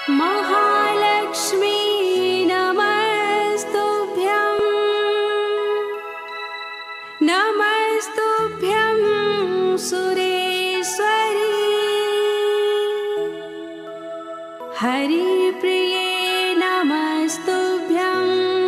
महालक्ष्मी नमस्तुभ्यं नमस्तुभ्यं सुरेश्वरी हरिप्रिये नमस्तुभ्यं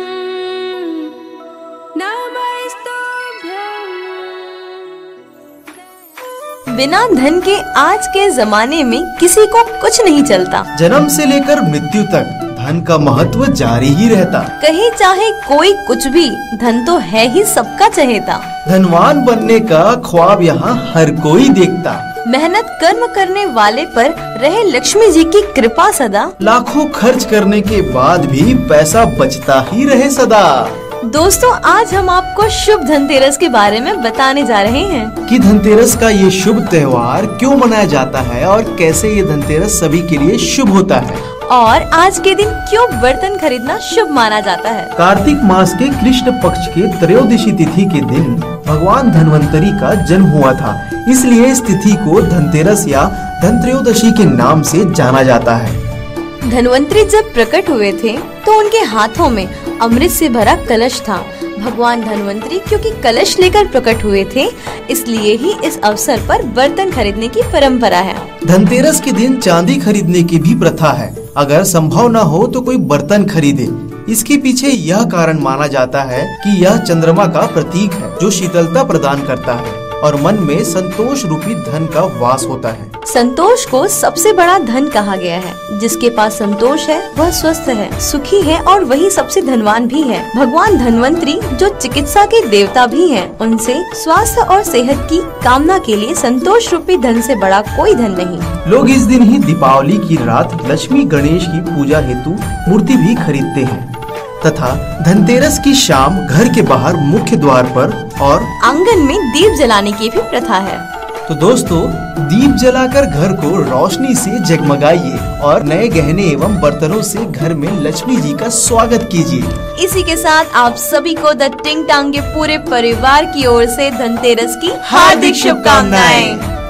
नमस्तुभ्यं। बिना धन के आज के जमाने में किसी को कुछ नहीं चलता। जन्म से लेकर मृत्यु तक धन का महत्व जारी ही रहता। कहीं चाहे कोई कुछ भी, धन तो है ही सबका चहेता। धनवान बनने का ख्वाब यहाँ हर कोई देखता। मेहनत कर्म करने वाले पर रहे लक्ष्मी जी की कृपा सदा। लाखों खर्च करने के बाद भी पैसा बचता ही रहे सदा। दोस्तों, आज हम आपको शुभ धनतेरस के बारे में बताने जा रहे हैं कि धनतेरस का ये शुभ त्योहार क्यों मनाया जाता है और कैसे ये धनतेरस सभी के लिए शुभ होता है, और आज के दिन क्यों बर्तन खरीदना शुभ माना जाता है। कार्तिक मास के कृष्ण पक्ष के त्रयोदशी तिथि के दिन भगवान धन्वंतरी का जन्म हुआ था, इसलिए इस तिथि को धनतेरस या धनत्रयोदशी के नाम से जाना जाता है। धन्वंतरी जब प्रकट हुए थे तो उनके हाथों में अमृत से भरा कलश था। भगवान धन्वंतरी क्योंकि कलश लेकर प्रकट हुए थे, इसलिए ही इस अवसर पर बर्तन खरीदने की परंपरा है। धनतेरस के दिन चांदी खरीदने की भी प्रथा है। अगर संभव न हो तो कोई बर्तन खरीदे। इसके पीछे यह कारण माना जाता है कि यह चंद्रमा का प्रतीक है जो शीतलता प्रदान करता है और मन में संतोष रूपी धन का वास होता है। संतोष को सबसे बड़ा धन कहा गया है। जिसके पास संतोष है वह स्वस्थ है, सुखी है और वही सबसे धनवान भी है। भगवान धन्वंतरी जो चिकित्सा के देवता भी हैं, उनसे स्वास्थ्य और सेहत की कामना के लिए संतोष रूपी धन से बड़ा कोई धन नहीं। लोग इस दिन ही दीपावली की रात लक्ष्मी गणेश की पूजा हेतु मूर्ति भी खरीदते हैं तथा धनतेरस की शाम घर के बाहर मुख्य द्वार पर और आंगन में दीप जलाने की भी प्रथा है। तो दोस्तों, दीप जलाकर घर को रोशनी से जगमगाइए और नए गहने एवं बर्तनों से घर में लक्ष्मी जी का स्वागत कीजिए। इसी के साथ आप सभी को द टिंग टांग के पूरे परिवार की ओर से धनतेरस की हार्दिक शुभकामनाएं।